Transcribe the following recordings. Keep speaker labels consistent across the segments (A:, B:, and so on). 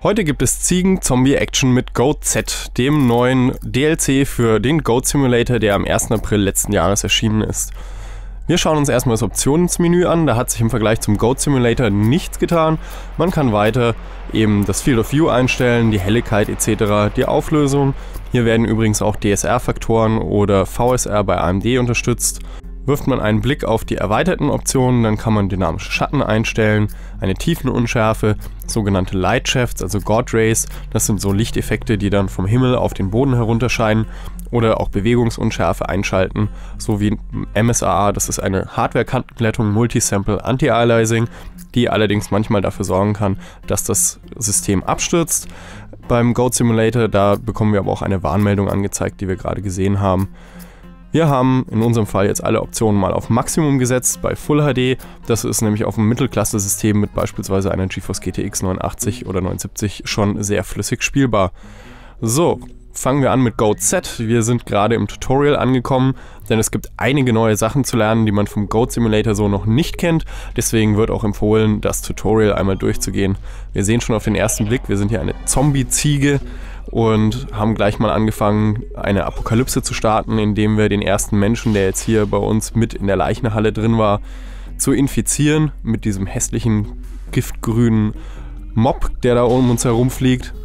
A: Heute gibt es Ziegen-Zombie-Action mit Goat Z, dem neuen DLC für den Goat Simulator, der am 1. April letzten Jahres erschienen ist. Wir schauen uns erstmal das Optionsmenü an, da hat sich im Vergleich zum Goat Simulator nichts getan. Man kann weiter eben das Field of View einstellen, die Helligkeit etc., die Auflösung. Hier werden übrigens auch DSR-Faktoren oder VSR bei AMD unterstützt. Wirft man einen Blick auf die erweiterten Optionen, dann kann man dynamische Schatten einstellen, eine Tiefenunschärfe, sogenannte Light Shafts, also God Rays, das sind so Lichteffekte, die dann vom Himmel auf den Boden herunterscheinen, oder auch Bewegungsunschärfe einschalten, sowie MSAA, das ist eine Hardware-Kantenglättung Multisample Anti-Aliasing, die allerdings manchmal dafür sorgen kann, dass das System abstürzt. Beim Goat Simulator, da bekommen wir aber auch eine Warnmeldung angezeigt, die wir gerade gesehen haben. Wir haben in unserem Fall jetzt alle Optionen mal auf Maximum gesetzt bei Full HD. Das ist nämlich auf einem Mittelklasse-System mit beispielsweise einer GeForce GTX 980 oder 970 schon sehr flüssig spielbar. So, fangen wir an mit Goat Z. Wir sind gerade im Tutorial angekommen, denn es gibt einige neue Sachen zu lernen, die man vom Goat Simulator so noch nicht kennt. Deswegen wird auch empfohlen, das Tutorial einmal durchzugehen. Wir sehen schon auf den ersten Blick, wir sind hier eine Zombie-Ziege und haben gleich mal angefangen, eine Apokalypse zu starten, indem wir den ersten Menschen, der jetzt hier bei uns mit in der Leichenhalle drin war, zu infizieren mit diesem hässlichen, giftgrünen Mob, der da um uns herumfliegt.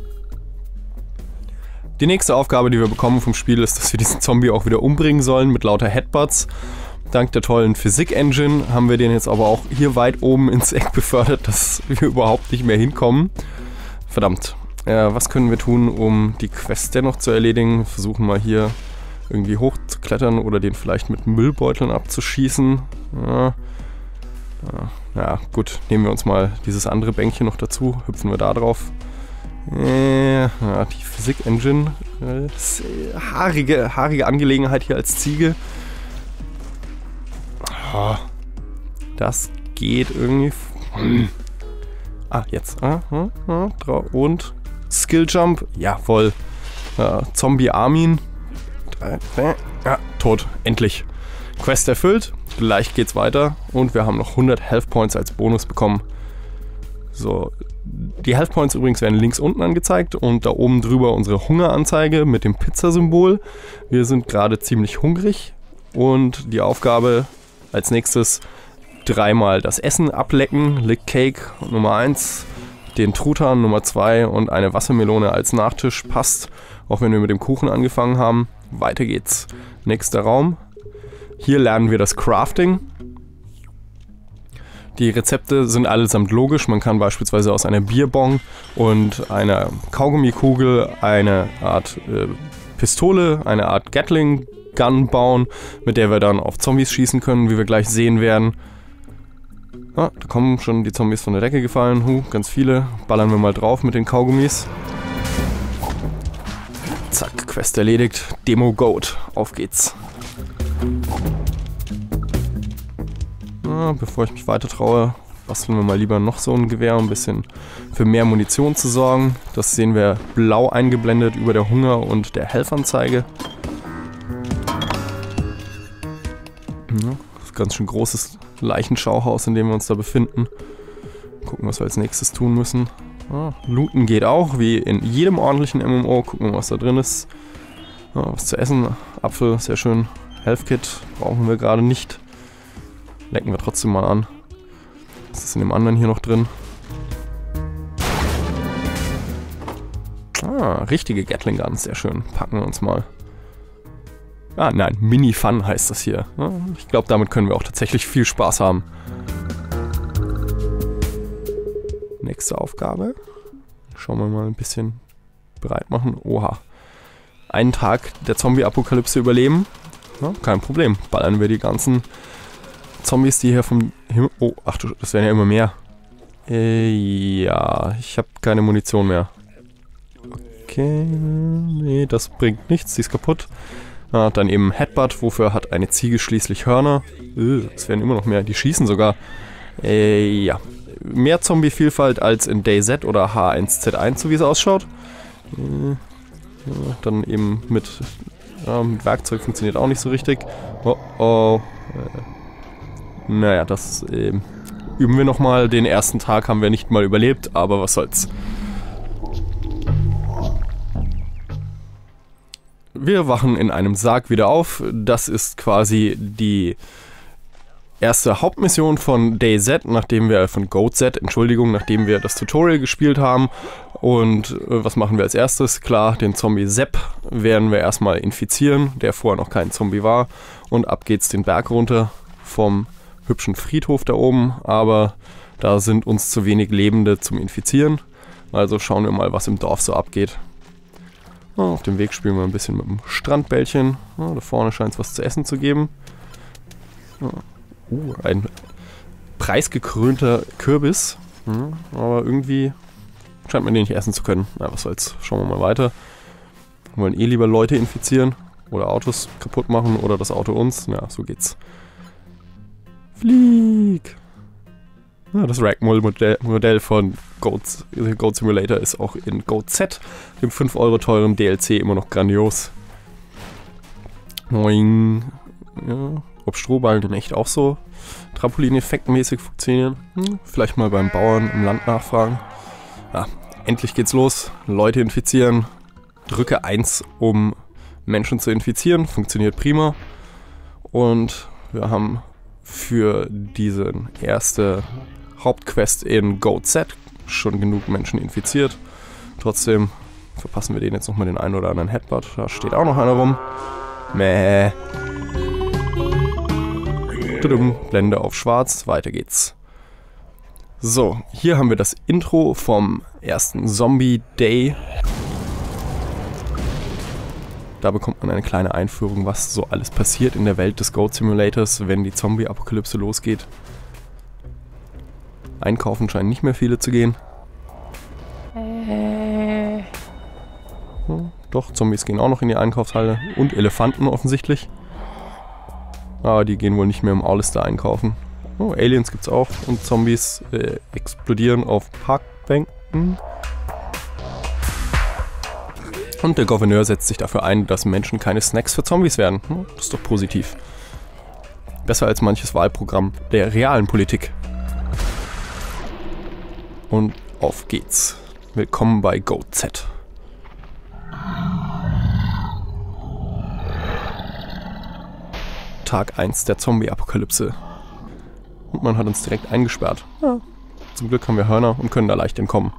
A: Die nächste Aufgabe, die wir bekommen vom Spiel, ist, dass wir diesen Zombie auch wieder umbringen sollen mit lauter Headbutts. Dank der tollen Physik-Engine haben wir den jetzt aber auch hier weit oben ins Eck befördert, dass wir überhaupt nicht mehr hinkommen. Verdammt. Was können wir tun, um die Quest dennoch zu erledigen? Versuchen mal hier irgendwie hochzuklettern oder den vielleicht mit Müllbeuteln abzuschießen. Ja, gut, nehmen wir uns mal dieses andere Bänkchen noch dazu, hüpfen wir da drauf. Ja, die Physik-Engine, haarige Angelegenheit hier als Ziege. Das geht irgendwie. Jetzt. Und Skilljump, jawohl. Zombie Armin. Ja, tot. Endlich. Quest erfüllt. Gleich geht's weiter. Und wir haben noch 100 Health Points als Bonus bekommen. So. Die Health Points übrigens werden links unten angezeigt und da oben drüber unsere Hungeranzeige mit dem Pizzasymbol. Wir sind gerade ziemlich hungrig und die Aufgabe als nächstes dreimal das Essen ablecken. Lick Cake Nummer 1, den Truthahn Nummer 2 und eine Wassermelone als Nachtisch passt, auch wenn wir mit dem Kuchen angefangen haben. Weiter geht's. Nächster Raum. Hier lernen wir das Crafting. Die Rezepte sind allesamt logisch. Man kann beispielsweise aus einer Bierbong und einer Kaugummikugel eine Art Pistole, eine Art Gatling Gun bauen, mit der wir dann auf Zombies schießen können, wie wir gleich sehen werden. Da kommen schon die Zombies von der Decke gefallen. Ganz viele. Ballern wir mal drauf mit den Kaugummis. Zack, Quest erledigt. Demo Goat. Auf geht's. Bevor ich mich weiter traue, basteln wir mal lieber noch so ein Gewehr, um ein bisschen für mehr Munition zu sorgen. Das sehen wir blau eingeblendet über der Hunger- und der Health-Anzeige. Das ist ein ganz schön großes Leichenschauhaus, in dem wir uns da befinden. Gucken, was wir als nächstes tun müssen. Looten geht auch, wie in jedem ordentlichen MMO. Gucken wir, was da drin ist. Was zu essen. Apfel, sehr schön. Health Kit brauchen wir gerade nicht. Lecken wir trotzdem mal an. Was ist in dem anderen hier noch drin? Richtige Gatling Guns, sehr schön. Packen wir uns mal. Nein, Mini-Fun heißt das hier. Ich glaube, damit können wir auch tatsächlich viel Spaß haben. Nächste Aufgabe. Schauen wir mal ein bisschen bereit machen. Oha. Einen Tag der Zombie-Apokalypse überleben. Kein Problem. Ballern wir die ganzen Zombies, die hier vom Himmel... Oh, ach du, das werden ja immer mehr. Ja, ich habe keine Munition mehr. Okay, nee, das bringt nichts, sie ist kaputt. Dann eben Headbutt, wofür hat eine Ziege schließlich Hörner. Es werden immer noch mehr, die schießen sogar. Ja, mehr Zombie-Vielfalt als in DayZ oder H1Z1, so wie es ausschaut. Dann eben mit Werkzeug funktioniert auch nicht so richtig. Oh. Naja, das üben wir nochmal. Den ersten Tag haben wir nicht mal überlebt, aber was soll's. wir wachen in einem Sarg wieder auf. Das ist quasi die erste Hauptmission von DayZ, nachdem wir nachdem wir das Tutorial gespielt haben. Und was machen wir als erstes? Klar, den Zombie Sepp werden wir erstmal infizieren, der vorher noch kein Zombie war. Und ab geht's den Berg runter vom hübschen Friedhof da oben. Aber da sind uns zu wenig Lebende zum Infizieren. Also schauen wir mal, was im Dorf so abgeht. Auf dem Weg spielen wir ein bisschen mit dem Strandbällchen. Da vorne scheint es was zu essen zu geben. Ein preisgekrönter Kürbis. Aber irgendwie scheint man den nicht essen zu können. Na, was soll's. Schauen wir mal weiter. Wir wollen lieber Leute infizieren oder Autos kaputt machen oder das Auto uns. Ja, so geht's. Flieg! Ja, das Ragdoll-Modell von Goat Simulator ist auch in GoZ, dem 5 € teuren DLC, immer noch grandios. Moing. Ja, ob Strohballen in echt auch so Trampolin-Effekt-mäßig funktionieren? Vielleicht mal beim Bauern im Land nachfragen. Ja, endlich geht's los. Leute infizieren. Drücke 1, um Menschen zu infizieren. Funktioniert prima. Und wir haben für diese erste Hauptquest in GoZ schon genug Menschen infiziert. Trotzdem verpassen wir denen jetzt nochmal den einen oder anderen Headbutt. Da steht auch noch einer rum. Mäh. Blende auf schwarz, weiter geht's. So, hier haben wir das Intro vom ersten Zombie Day. Da bekommt man eine kleine Einführung, was so alles passiert in der Welt des Goat Simulators, wenn die Zombie-Apokalypse losgeht. Einkaufen scheinen nicht mehr viele zu gehen. Doch, Zombies gehen auch noch in die Einkaufshalle. Und Elefanten offensichtlich. Aber die gehen wohl nicht mehr im All-Star einkaufen. Oh, Aliens gibt's auch. Und Zombies explodieren auf Parkbänken. Und der Gouverneur setzt sich dafür ein, dass Menschen keine Snacks für Zombies werden. Das ist doch positiv. Besser als manches Wahlprogramm der realen Politik. Und auf geht's. Willkommen bei GoZ. Tag 1 der Zombie-Apokalypse. Und man hat uns direkt eingesperrt. Ja. Zum Glück haben wir Hörner und können da leicht entkommen.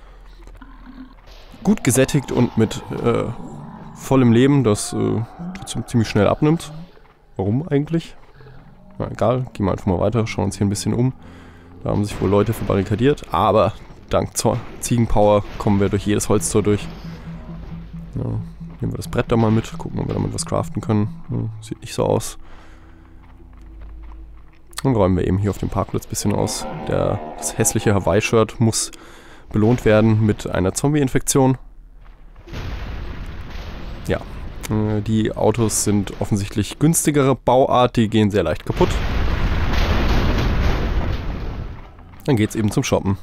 A: Gut gesättigt und mit vollem Leben, das trotzdem ziemlich schnell abnimmt. Warum eigentlich? Na egal, gehen wir einfach mal weiter, schauen uns hier ein bisschen um. Da haben sich wohl Leute verbarrikadiert, aber dank Ziegenpower kommen wir durch jedes Holztor durch. Ja, nehmen wir das Brett da mal mit, gucken, ob wir damit was craften können. Ja, sieht nicht so aus. Dann räumen wir eben hier auf dem Parkplatz ein bisschen aus. Das hässliche Hawaii-Shirt muss belohnt werden mit einer Zombie-Infektion. Ja, die Autos sind offensichtlich günstigere Bauart, die gehen sehr leicht kaputt. Dann geht's eben zum Shoppen.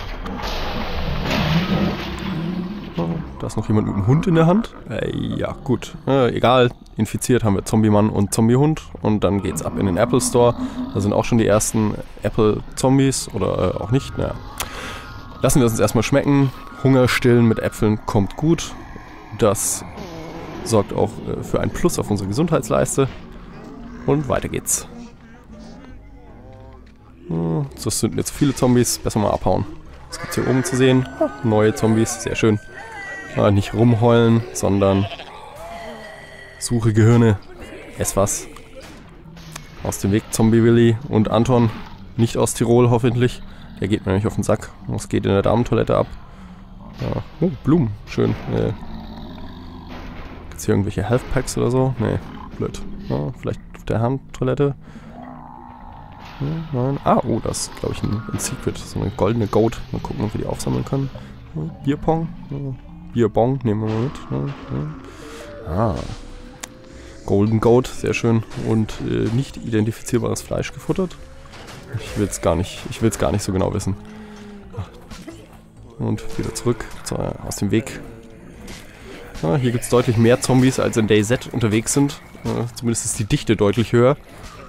A: Da ist noch jemand mit einem Hund in der Hand. Ja, gut. Egal, infiziert haben wir Zombie-Mann und Zombie-Hund. Und dann geht's ab in den Apple Store. Da sind auch schon die ersten Apple-Zombies. Oder auch nicht. Naja. Lassen wir es uns erstmal schmecken. Hunger stillen mit Äpfeln kommt gut. Das sorgt auch für ein Plus auf unsere Gesundheitsleiste. Und weiter geht's. Das sind jetzt viele Zombies. Besser mal abhauen. Was gibt's hier oben zu sehen? Neue Zombies. Sehr schön. Nicht rumheulen, sondern suche Gehirne. Ess was. Aus dem Weg, Zombie Willi und Anton. Nicht aus Tirol, hoffentlich. Der geht mir nicht auf den Sack. Was geht in der Damentoilette ab? Ja. Oh, Blumen. Schön. Gibt's hier irgendwelche Health Packs oder so? Nee, blöd. Ja, vielleicht auf der Herrentoilette. Nein. Ah, oh, das ist, glaube ich, ein Secret. So eine goldene Goat. Mal gucken, ob wir die aufsammeln können. Bierpong. Bierbong nehmen wir mal mit. Ah. Golden Goat, sehr schön. Und nicht identifizierbares Fleisch gefuttert. Ich will es gar nicht so genau wissen. Und wieder zurück aus dem Weg. Hier gibt es deutlich mehr Zombies, als in DayZ unterwegs sind. Zumindest ist die Dichte deutlich höher.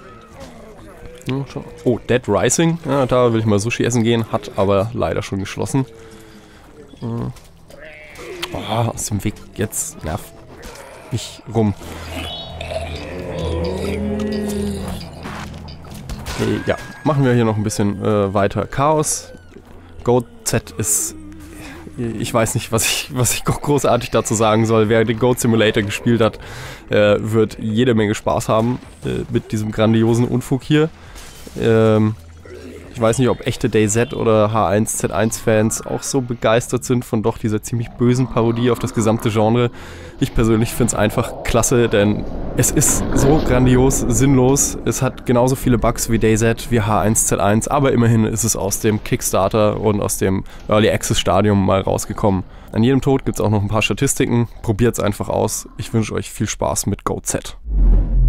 A: Oh, Dead Rising. Ja, da will ich mal Sushi essen gehen, hat aber leider schon geschlossen. Aus dem Weg jetzt. Nerv. nicht rum. Okay, ja, machen wir hier noch ein bisschen weiter. Chaos. Goat Z ist... Ich weiß nicht, was ich großartig dazu sagen soll. Wer den Goat Simulator gespielt hat, wird jede Menge Spaß haben mit diesem grandiosen Unfug hier. Ich weiß nicht, ob echte DayZ oder H1Z1-Fans auch so begeistert sind von doch dieser ziemlich bösen Parodie auf das gesamte Genre. Ich persönlich finde es einfach klasse, denn es ist so grandios, sinnlos. Es hat genauso viele Bugs wie DayZ, wie H1Z1, aber immerhin ist es aus dem Kickstarter und aus dem Early Access Stadium mal rausgekommen. An jedem Tod gibt es auch noch ein paar Statistiken. Probiert es einfach aus. Ich wünsche euch viel Spaß mit Goat Z.